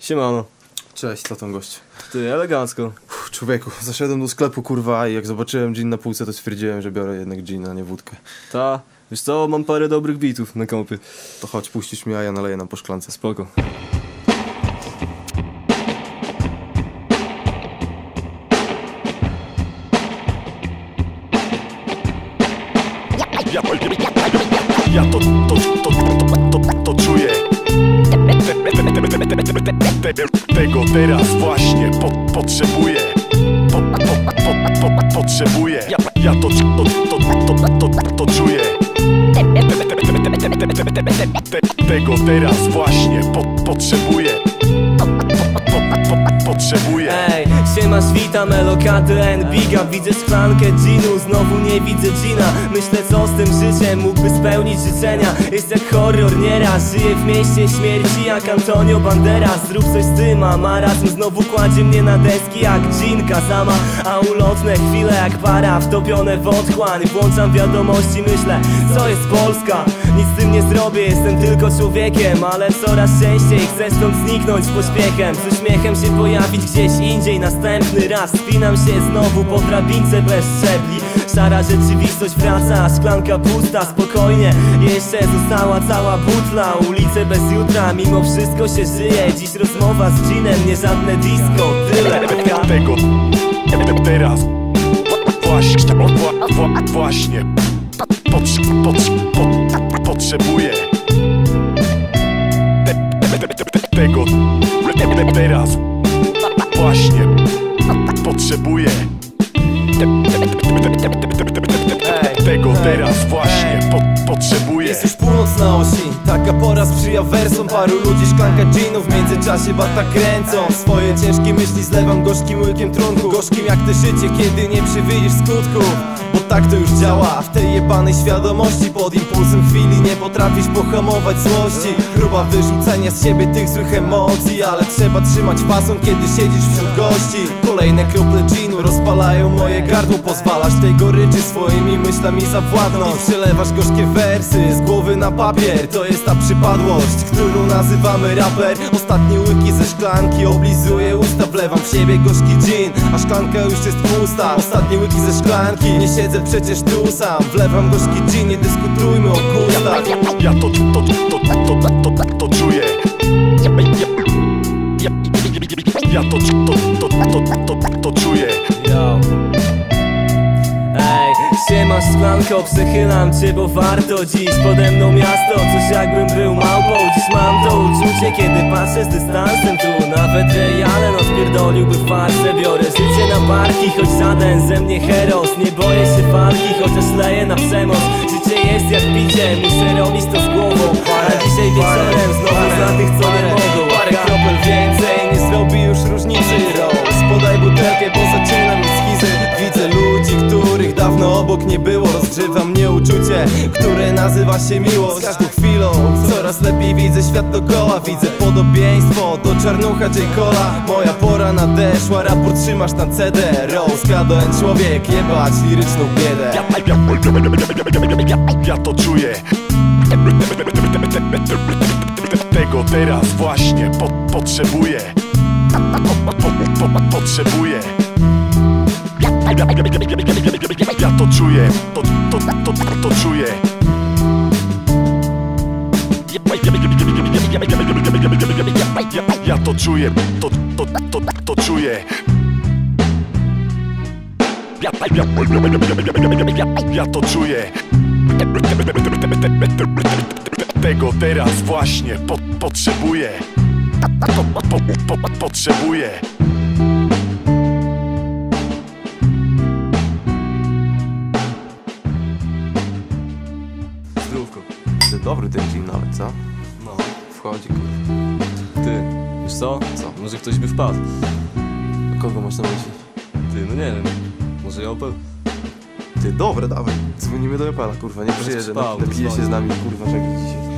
Siemano. Cześć, co tam gość? Ty, elegancko. Człowieku, zaszedłem do sklepu, kurwa, i jak zobaczyłem gin na półce, to stwierdziłem, że biorę jednak gin, a nie wódkę. Ta, wiesz co, mam parę dobrych bitów na kompie. To chodź, puścisz mi, a ja naleję nam po szklance. Spoko. Ja to czuję. Tego teraz właśnie potrzebuję. Potrzebuję. Ja to czuję. Tego teraz właśnie potrzebuję. Potrzebuję. Ej, siemasz, witam, Elokaty and Biga. Widzę szklankę ginu, znowu nie widzę gina. Myślę, co z tym życiem mógłby spełnić życzenia. Jest jak horror, nieraz żyję w mieście śmierci jak Antonio Banderas. Zrób coś z tym, a marazm znowu kładzie mnie na deski jak dżinka sama. A ulotne chwile jak para wtopione w otchłań. Włączam wiadomości, myślę, co jest Polska. Nic z tym nie zrobię, jestem tylko człowiekiem, ale coraz częściej chcę stąd zniknąć z pośpiechem. Z uśmiechem się pojawić gdzieś indziej następny raz. Spinam się znowu po drabince bez szczebli. Szara rzeczywistość wraca, szklanka pusta, spokojnie. Jeszcze została cała butla. Ulice bez jutra, mimo wszystko się żyje. Dziś rozmowa z ginem, nie żadne disco. Tyle. Tego teraz właśnie potrzebuję. Tego teraz właśnie potrzebuję. Tego teraz właśnie potrzebuję. Jest już północ na osi, taka pora sprzyja wersom. Paru ludzi, szklanka ginu, w międzyczasie bata kręcą. Swoje ciężkie myśli zlewam gorzkim łykiem trunku. Gorzkim jak te życie, kiedy nie przewidzisz skutków. Bo tak to już działa, w tej jebanej świadomości. Pod impulsem chwili nie potrafisz pohamować złości. Próba wyrzucenia z siebie tych złych emocji, ale trzeba trzymać fason, kiedy siedzisz wśród gości. Kolejne krople ginu rozpalają moje gardło. Pozwalasz tej goryczy swoimi myślami zawładnąć. I przelewasz gorzkie wersy z głowy na papier. To jest ta przypadłość, którą nazywamy raper. Ostatnie łyki ze szklanki oblizuję usta. Wlewam w siebie gorzki gin, a szklanka już jest pusta. Ostatnie łyki ze szklanki, nie siedzę przecież tu sam. Wlewam gorzki gin, nie dyskutujmy o gustach. Ja to czuję. Ja to czuję. Yo. Ej, siemasz, szklanko, przechylam cię, bo warto. Dziś pode mną miasto, coś jakbym był małpą. Dziś mam to uczucie, kiedy patrzę z dystansem. Tu nawet Ray Allen odpierdoliłby farsę. Biorę życie na barki, choć żaden ze mnie heros. Nie boję się walki, chociaż leję na przemoc. Życie jest jak picie, muszę robić to z głową. A dzisiaj wieczorem znowu za tych, co nie mogą. Parę kropel więcej nie zrobi już różnicy. Rose, podaj butelkę, bo zaczynam mieć schizy. Widzę ludzi, których dawno obok nie było. Rozgrzewa mnie uczucie, które nazywa się miłość. Z każdą chwilą coraz lepiej widzę świat dookoła. Widzę podobieństwo do czarnucha J. Cola. Moja pora nadeszła, raport trzymasz na CD. Rose, K2N człowiek, jebać liryczną biedę. Ja to czuję. Tego teraz właśnie potrzebuję. Potrzebuję. Ja to czuję. To czuję. Ja to czuję. To czuję. Ja to czuję. Tego teraz właśnie potrzebuję. Potrzebuję. Zdrówko. Ty dobry ten gin nawet, co? No. Wchodzi, kurwa. Ty, wiesz co? Co? Może ktoś by wpadł. A kogo masz na myśli? Ty, no nie wiem. Może Opel? Ty, dobre, dawaj. Dzwonimy do Opela, kurwa, nie przyjedzie. spał, Napije się dzwoni. z nami, kurwa, czekaj dzisiaj.